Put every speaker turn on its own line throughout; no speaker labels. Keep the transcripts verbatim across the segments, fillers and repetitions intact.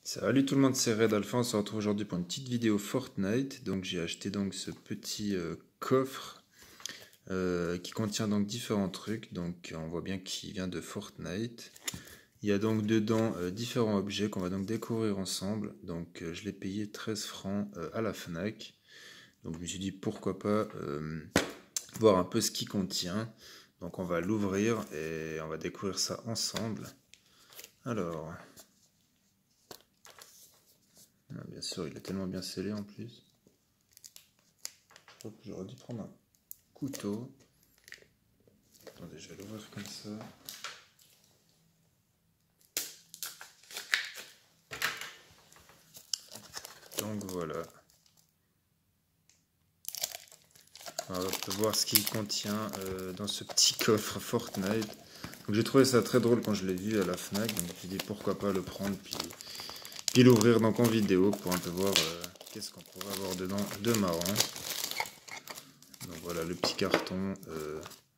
Salut tout le monde, c'est Red Alpha, on se retrouve aujourd'hui pour une petite vidéo Fortnite. Donc j'ai acheté donc ce petit euh, coffre euh, qui contient donc différents trucs. Donc on voit bien qu'il vient de Fortnite. Il y a donc dedans euh, différents objets qu'on va donc découvrir ensemble. Donc euh, je l'ai payé treize francs euh, à la Fnac. Donc je me suis dit pourquoi pas euh, voir un peu ce qu'il contient. Donc on va l'ouvrir et on va découvrir ça ensemble. Alors... Ah, bien sûr, il est tellement bien scellé en plus. Je crois que j'aurais dû prendre un couteau. Attendez, je vais l'ouvrir comme ça. Donc voilà. Alors, on peut voir ce qu'il contient euh, dans ce petit coffre Fortnite. Donc j'ai trouvé ça très drôle quand je l'ai vu à la Fnac. Donc je me suis dit pourquoi pas le prendre puis, puis l'ouvrir donc en vidéo pour un peu voir euh, qu'est-ce qu'on pourrait avoir dedans de marrant. Donc voilà le petit carton. Euh,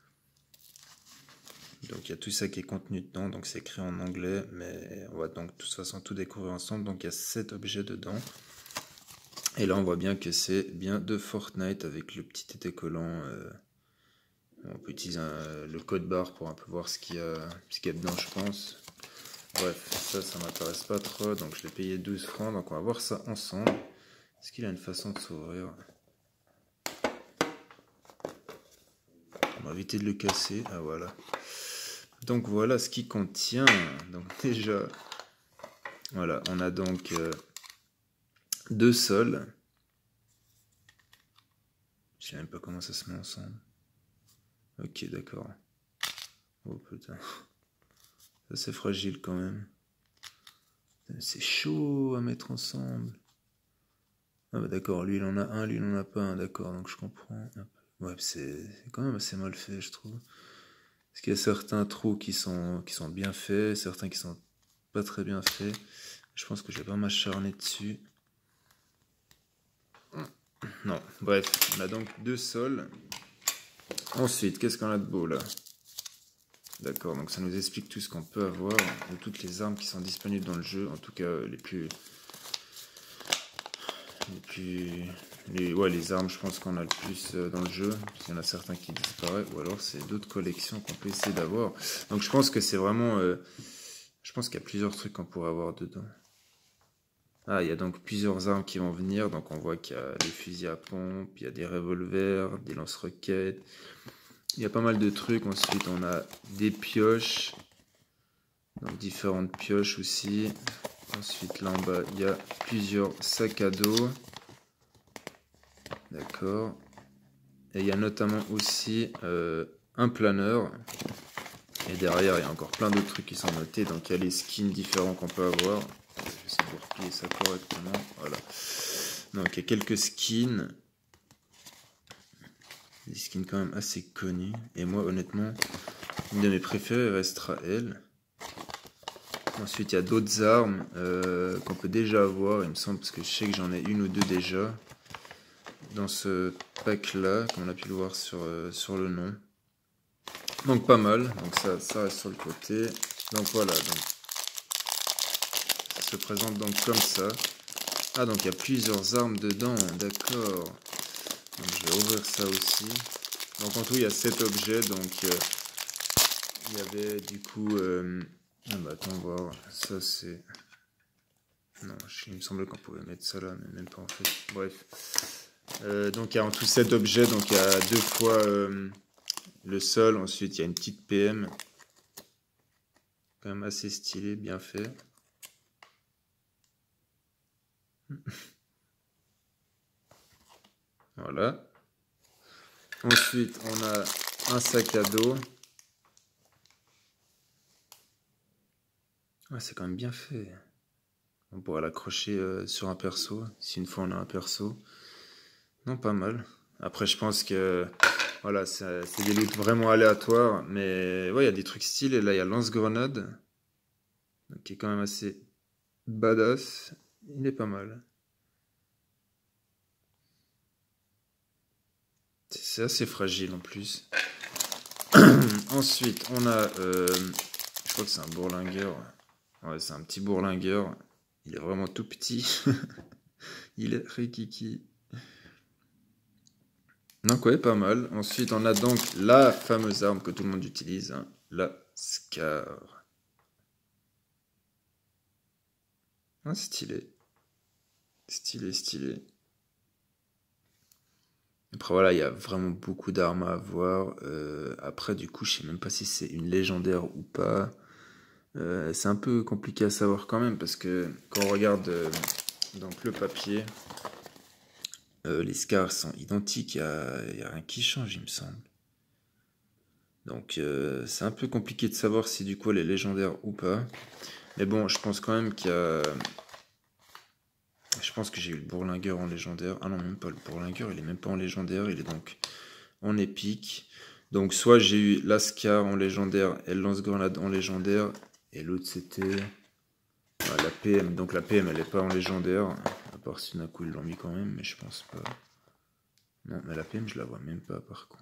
Donc il y a tout ça qui est contenu dedans, donc c'est écrit en anglais, mais on va donc de toute façon tout découvrir ensemble. Donc il y a sept objets dedans. Et là on voit bien que c'est bien de Fortnite avec le petit autocollant. Euh, on peut utiliser un, le code barre pour un peu voir ce qu'il y a, ce qu'il y a dedans je pense. Bref, ça ça m'intéresse pas trop, donc je l'ai payé douze francs, donc on va voir ça ensemble. Est-ce qu'il a une façon de s'ouvrir? On va éviter de le casser, ah voilà. Donc voilà ce qu'il contient. Donc déjà, voilà, on a donc euh, deux sols. Je sais même pas comment ça se met ensemble. Ok, d'accord. Oh putain. Ça c'est fragile quand même. C'est chaud à mettre ensemble. Ah bah d'accord, lui il en a un, lui il en a pas un, d'accord, donc je comprends. Ouais, c'est quand même assez mal fait je trouve. Parce qu'il y a certains trous qui sont, qui sont bien faits, certains qui sont pas très bien faits. Je pense que je vais pas m'acharner dessus. Non, bref, on a donc deux sols. Ensuite, qu'est-ce qu'on a de beau là? D'accord, donc ça nous explique tout ce qu'on peut avoir, ou toutes les armes qui sont disponibles dans le jeu, en tout cas les plus... Les plus... Les, ouais, les armes, je pense qu'on a le plus dans le jeu, parce qu'il y en a certains qui disparaissent, ou alors c'est d'autres collections qu'on peut essayer d'avoir. Donc je pense que c'est vraiment... Euh, je pense qu'il y a plusieurs trucs qu'on pourrait avoir dedans. Ah, il y a donc plusieurs armes qui vont venir, donc on voit qu'il y a des fusils à pompe, il y a des revolvers, des lance-roquettes... Il y a pas mal de trucs. Ensuite, on a des pioches. Donc, différentes pioches aussi. Ensuite, là en bas, il y a plusieurs sacs à dos. D'accord. Et il y a notamment aussi euh, un planeur. Et derrière, il y a encore plein d'autres trucs qui sont notés. Donc, il y a les skins différents qu'on peut avoir. Je vais essayer de replier ça correctement. Voilà. Donc, il y a quelques skins. Des skins quand même assez connus. Et moi, honnêtement, une de mes préférées restera elle. Ensuite, il y a d'autres armes euh, qu'on peut déjà avoir, il me semble, parce que je sais que j'en ai une ou deux déjà. Dans ce pack-là, comme on a pu le voir sur, euh, sur le nom. Donc pas mal, donc ça, ça reste sur le côté. Donc voilà, donc ça se présente donc comme ça. Ah, donc il y a plusieurs armes dedans, d'accord. Donc je vais ouvrir ça aussi. Donc en tout, il y a sept objets, donc euh, il y avait du coup... Euh, ah bah attends voir, ça c'est... Non, il me semblait qu'on pouvait mettre ça là, mais même pas en fait. Bref. Euh, donc il y a en tout sept objets, donc il y a deux fois euh, le sol, ensuite il y a une petite P M. Quand même assez stylé, bien fait. Voilà. Ensuite on a un sac à dos. Ouais, c'est quand même bien fait. On pourra l'accrocher euh, sur un perso, si une fois on a un perso. Non, pas mal. Après, je pense que voilà, c'est des loots vraiment aléatoires, mais ouais, il y a des trucs stylés. Là, il y a lance-grenade, qui est quand même assez badass. Il est pas mal. C'est assez fragile en plus. Ensuite, on a, euh, je crois que c'est un bourlingueur. Ouais, c'est un petit bourlingueur. Il est vraiment tout petit. Il est rikiki. Donc ouais, pas mal. Ensuite, on a donc la fameuse arme que tout le monde utilise, hein, la Scar. Ah, stylé. Stylé, stylé. Après voilà, il y a vraiment beaucoup d'armes à avoir. Euh, après, du coup, je sais même pas si c'est une légendaire ou pas. Euh, c'est un peu compliqué à savoir quand même, parce que quand on regarde euh, donc le papier, euh, les scars sont identiques, il n'y a, a rien qui change, il me semble. Donc euh, c'est un peu compliqué de savoir si du coup elle est légendaire ou pas. Mais bon, je pense quand même qu'il y a... Je pense que j'ai eu le bourlingueur en légendaire. Ah non, même pas, le bourlingueur, il est même pas en légendaire, il est donc en épique. Donc soit j'ai eu la Scar en légendaire et le lance-grenade en légendaire, et l'autre c'était ah, la P M. Donc la P M elle est pas en légendaire, à part si d'un coup ils l'ont mis quand même, mais je pense pas. Non, mais la P M je la vois même pas par contre.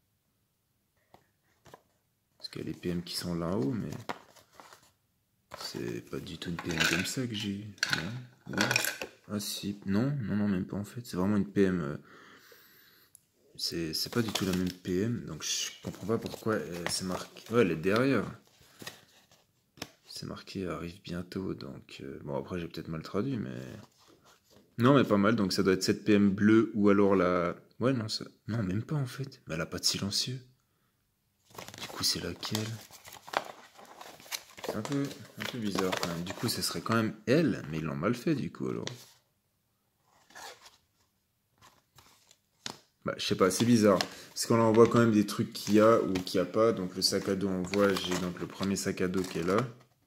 Parce qu'il y a les P M qui sont là-haut, mais c'est pas du tout une P M comme ça que j'ai eu. Non, oui. Ah si, non, non, non, même pas en fait. C'est vraiment une P M. Euh, c'est pas du tout la même P M, donc je comprends pas pourquoi c'est marqué. Ouais, elle est derrière. C'est marqué arrive bientôt, donc euh, bon après j'ai peut-être mal traduit, mais non mais pas mal. Donc ça doit être cette P M bleue ou alors la. Ouais non ça, non même pas en fait. Mais elle a pas de silencieux. Du coup c'est laquelle? C'est un peu, un peu bizarre quand même. Du coup ce serait quand même elle, mais ils l'ont mal fait du coup alors. Bah, je sais pas, c'est bizarre. Parce qu'on en voit quand même des trucs qu'il y a ou qu'il n'y a pas. Donc le sac à dos, on voit, j'ai donc le premier sac à dos qui est là.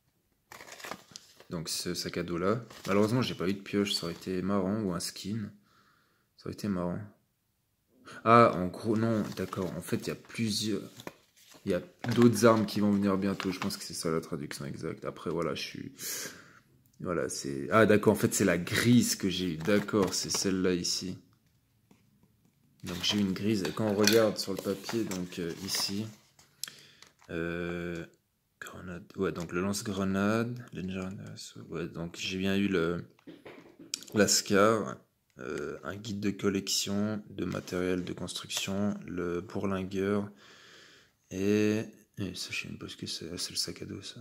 Donc ce sac à dos là. Malheureusement, j'ai pas eu de pioche, ça aurait été marrant, ou un skin. Ça aurait été marrant. Ah, en gros, non, d'accord. En fait, il y a plusieurs... Il y a d'autres armes qui vont venir bientôt. Je pense que c'est ça la traduction exacte. Après, voilà, je suis... Voilà, c'est... Ah, d'accord, en fait, c'est la grise que j'ai eu. D'accord, c'est celle-là ici. Donc j'ai une grise, et quand on regarde sur le papier, donc euh, ici, euh, grenade, ouais, donc le lance-grenade, ouais, donc j'ai bien eu le l'Ascar, euh, un guide de collection de matériel de construction, le bourlingueur, et, et ça je sais même pas ce que c'est, c'est le sac à dos ça.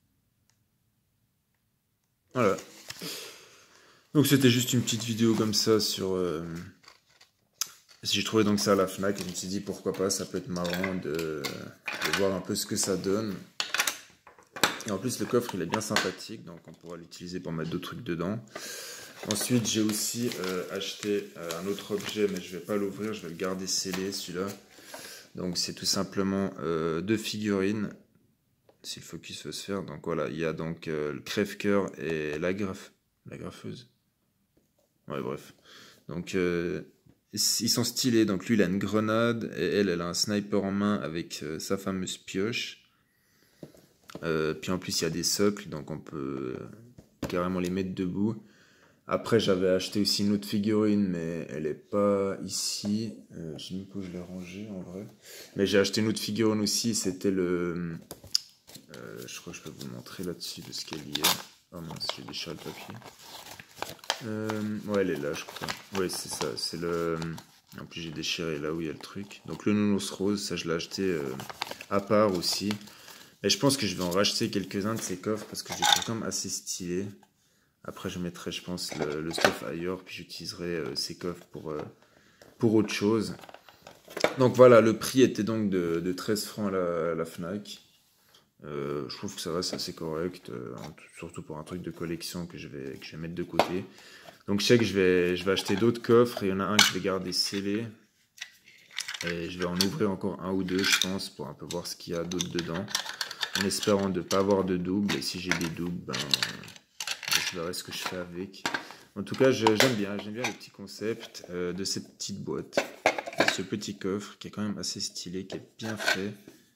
Voilà. Donc c'était juste une petite vidéo comme ça sur... Euh, J'ai trouvé donc ça à la Fnac et je me suis dit pourquoi pas, ça peut être marrant de, de voir un peu ce que ça donne. Et en plus le coffre il est bien sympathique, donc on pourra l'utiliser pour mettre d'autres trucs dedans. Ensuite j'ai aussi euh, acheté euh, un autre objet, mais je vais pas l'ouvrir, je vais le garder scellé celui-là. Donc c'est tout simplement euh, deux figurines, si le focus veut se faire. Donc voilà, il y a donc euh, le crève-cœur et la graffe, la graffeuse. Ouais bref. Donc... Euh, ils sont stylés, donc lui il a une grenade et elle elle a un sniper en main avec euh, sa fameuse pioche. Euh, puis en plus il y a des socles, donc on peut euh, carrément les mettre debout. Après j'avais acheté aussi une autre figurine, mais elle est pas ici. Euh, je sais même pas où je l'ai rangée en vrai. Mais j'ai acheté une autre figurine aussi, c'était le... Euh, je crois que je peux vous montrer là-dessus parce qu'elle y est. Oh mince, j'ai déchiré le papier. Euh, ouais, elle est là, je crois. Ouais, c'est ça. C'est le. En plus, j'ai déchiré là où il y a le truc. Donc, le nounours rose, ça, je l'ai acheté euh, à part aussi. Et je pense que je vais en racheter quelques-uns de ces coffres parce que je les trouve quand même assez stylés. Après, je mettrai, je pense, le, le stuff ailleurs. Puis, j'utiliserai euh, ces coffres pour, euh, pour autre chose. Donc, voilà, le prix était donc de, de treize francs à la, à la Fnac. Euh, je trouve que ça va, c'est assez correct, euh, surtout pour un truc de collection que je vais, que je vais mettre de côté. Donc je sais que je vais, je vais acheter d'autres coffres, et il y en a un que je vais garder scellé. Et je vais en ouvrir encore un ou deux, je pense, pour un peu voir ce qu'il y a d'autre dedans. En espérant de ne pas avoir de double, et si j'ai des doubles, ben, je verrai ce que je fais avec. En tout cas, j'aime bien, j'aime bien le petit concept euh, de cette petite boîte. Ce petit coffre qui est quand même assez stylé, qui est bien fait.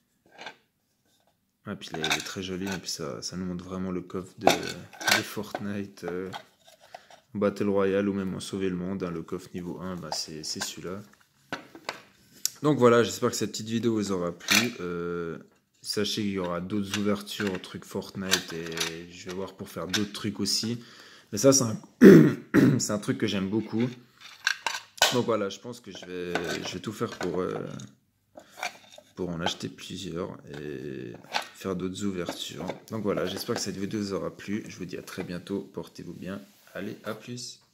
Ah, puis il est, il est très joli, et puis ça, ça nous montre vraiment le coffre de, de Fortnite, euh, Battle Royale ou même en Sauver le Monde. Hein, le coffre niveau un, bah, c'est celui-là. Donc voilà, j'espère que cette petite vidéo vous aura plu. Euh, sachez qu'il y aura d'autres ouvertures au truc Fortnite et je vais voir pour faire d'autres trucs aussi. Mais ça, c'est un, c'est un truc que j'aime beaucoup. Donc voilà, je pense que je vais, je vais tout faire pour, euh, pour en acheter plusieurs et faire d'autres ouvertures. Donc voilà, j'espère que cette vidéo vous aura plu. Je vous dis à très bientôt. Portez-vous bien. Allez, à plus.